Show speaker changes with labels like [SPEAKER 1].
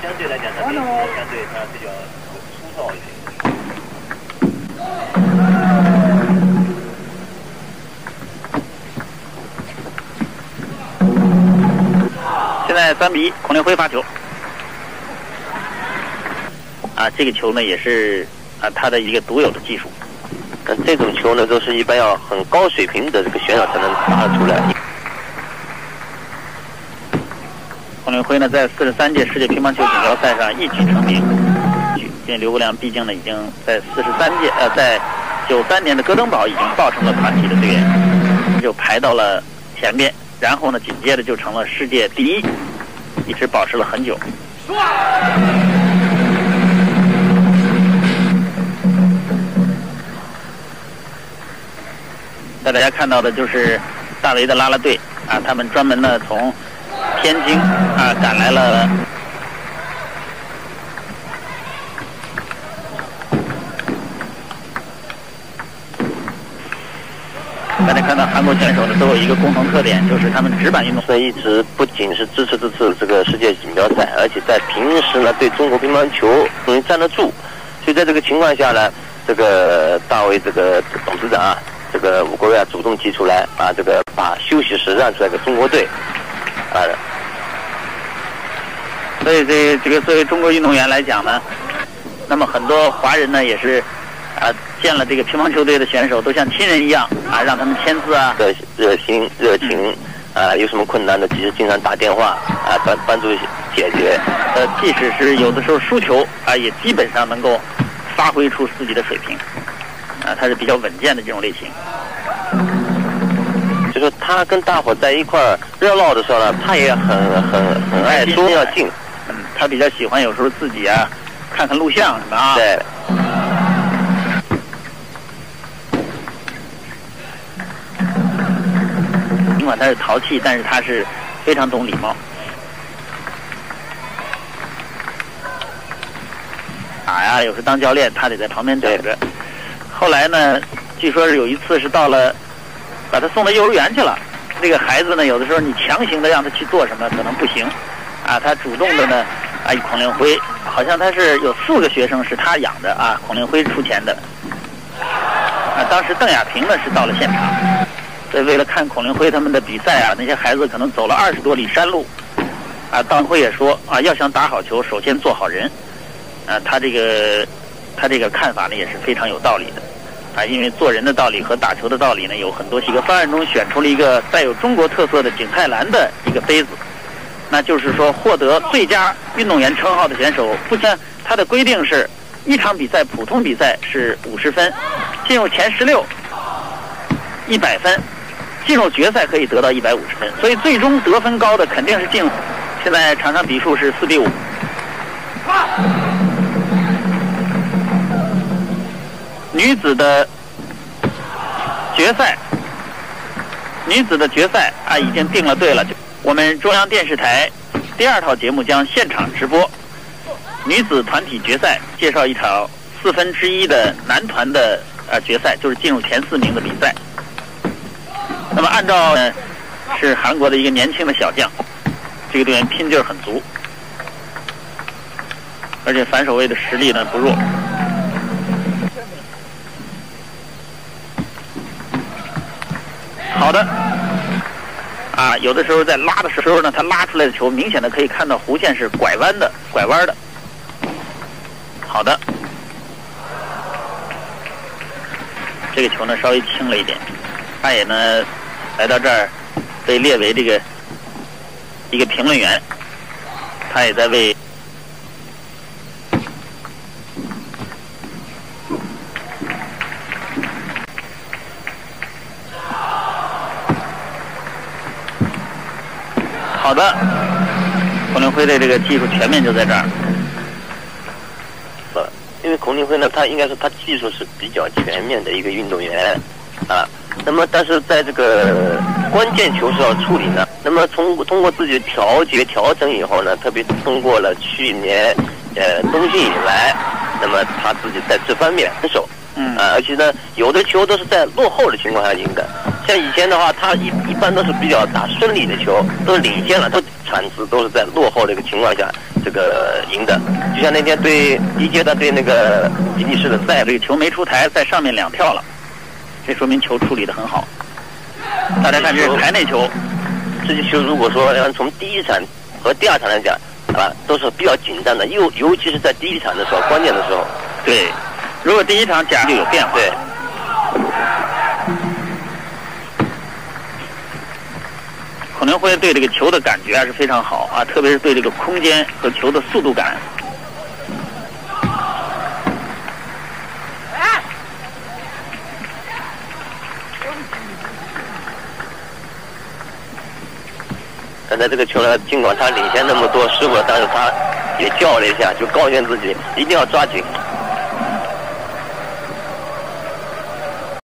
[SPEAKER 1] 相对来讲，它相对它比较粗糙一些。
[SPEAKER 2] 现在3比1，孔令辉发球。这个球呢也是他的一个独有的技术。
[SPEAKER 1] 这种球呢，都是一般要很高水平的这个选手才能打得出来。
[SPEAKER 2] 孔令辉呢，在43届世界乒乓球锦标赛上一举成名。因为刘国梁毕竟呢，已经在在93年的哥登堡已经报成了团体的队员，就排到了前边。然后呢，紧接着就成了世界第1，一直保持了很久。带大家看到的就是大为的啦啦队他们专门呢从天津赶来了。大家看到韩国选手呢都有一个共同特点，就是他们直板运动
[SPEAKER 1] 所以一直不仅是支持这次这个世界锦标赛，而且在平时呢对中国乒乓球能站得住。所以在这个情况下呢，这个大为这个董事长这个吴国瑞主动提出来这个把休息室让出来给中国队
[SPEAKER 2] 所以这个作为中国运动员来讲呢，那么很多华人呢也是见了这个乒乓球队的选手都像亲人一样让他们签字
[SPEAKER 1] 热情有什么困难的及时经常打电话帮助解决。
[SPEAKER 2] 即使是有的时候输球也基本上能够发挥出自己的水平他是比较稳健的这种类型。
[SPEAKER 1] 就说他跟大伙在一块儿热闹的时候呢，他也很爱说要静。
[SPEAKER 2] 他比较喜欢有时候自己看看录像什么
[SPEAKER 1] 对。
[SPEAKER 2] 尽管他是淘气，但是他是非常懂礼貌。有时当教练他得在旁边等着。后来呢，据说是有一次是到了把他送到幼儿园去了。这个孩子呢，有的时候你强行的让他去做什么可能不行他主动的呢孔令辉好像他是有4个学生是他养的孔令辉出钱的。当时邓亚萍呢是到了现场，所以为了看孔令辉他们的比赛那些孩子可能走了20多里山路邓辉也说要想打好球，首先做好人他这个看法呢也是非常有道理的因为做人的道理和打球的道理呢有很多。几个方案中选出了一个带有中国特色的景泰蓝的一个杯子，那就是说获得最佳运动员称号的选手，不仅他的规定是一场比赛普通比赛是50分，进入前16 100分，进入决赛可以得到150分，所以最终得分高的肯定是进入。现在场上比数是4比5。女子的决赛已经定了队了。我们中央电视台第2套节目将现场直播女子团体决赛，介绍一场1/4的男团的决赛，就是进入前4名的比赛。那么按照是韩国的一个年轻的小将，这个队员拼劲儿很足，而且反手位的实力呢不弱。好的有的时候在拉的时候呢，他拉出来的球明显的可以看到弧线是拐弯的。好的，这个球呢稍微轻了一点，他也呢来到这儿被列为这个一个评论员，他也在为好的，孔令辉的这个技术全面就在这儿。
[SPEAKER 1] 因为孔令辉呢，他应该说他技术是比较全面的一个运动员那么但是在这个关键球上处理呢，那么通过自己的调整以后呢，特别通过了去年冬训以来，那么他自己在这方面很手而且呢有的球都是在落后的情况下赢的。像以前的话，他一般都是比较打顺利的球，都是领先了，都产值都是在落后的一个情况下这个赢的。就像那天对第一阶段对那个比利时的赛，
[SPEAKER 2] 这个球没出台，在上面2跳了，这说明球处理得很好。大家看这是台内球，
[SPEAKER 1] 这球如果说从第一场和第2场来讲，啊，都是比较紧张的，尤其是在第1场的时候，关键的时候。
[SPEAKER 2] 对，如果第1场假就有变化。
[SPEAKER 1] 对。
[SPEAKER 2] 孔令辉对这个球的感觉还是非常好啊，特别是对这个空间和球的速度感。
[SPEAKER 1] 刚才这个球呢，尽管他领先那么多失误了，但是他也叫了一下，就告诫自己一定要抓紧